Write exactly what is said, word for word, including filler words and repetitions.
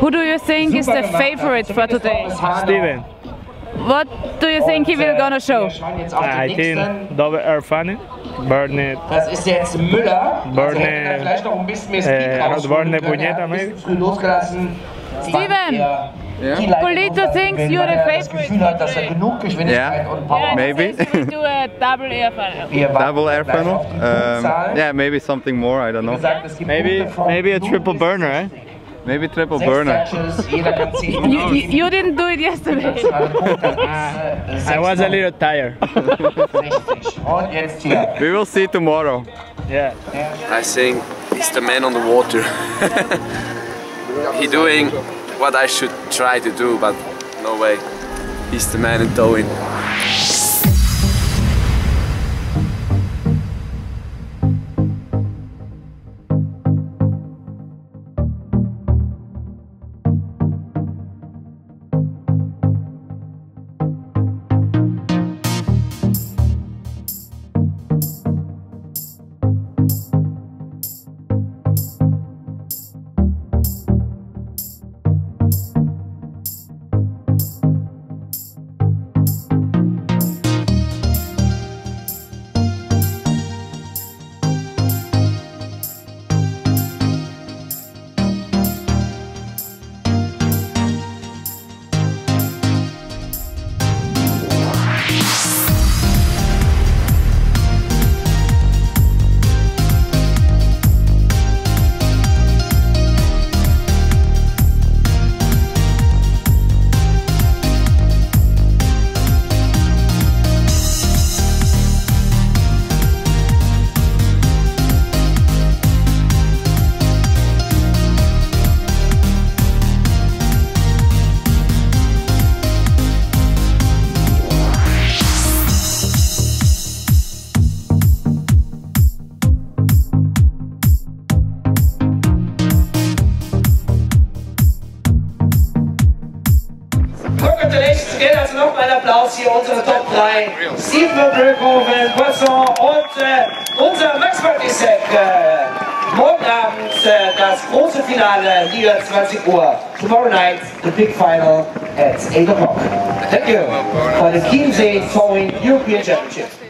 Who do you think is the favorite for today? Steven. What do you think he will gonna show? I think Double Air Funny, Burnett. Das ist jetzt Müller. Burnett. Vielleicht noch ein bisschen mehr Äh, Speed Burnett Puñeta, maybe. früh losgelassen. Steven, Polito thinks you're the das favorite Gefühl hat, dass er today. genug Geschwindigkeit Yeah. und Power Yeah, Maybe. he says he will do a double air funnel. Wir warten Double air gleich funnel? auf die Um, Punktzahl. yeah, maybe something more, I don't Wie know. gesagt, es gibt Maybe, Punkte von maybe a null triple bis burner, eh? Maybe triple sechs burner. Touches, jeder kann zehn You, Minuten you, you didn't do it yesterday. I was a little tired. sechzig. Und jetzt hier. We will see tomorrow. Yeah. I think he's the man on the water. He doing what I should try to do, but no way. He's the man in towing. Congratulations again, also nochmal ein Applaus hier, unsere Top drei. Steven Bröckhoven, Poisson und äh, unser Max Bartisek. Äh, morgen Abend äh, das große Finale, Liga zwanzig Uhr. Tomorrow night, the big final at eight o'clock. Thank you for the Chiemsee Towing European Championship.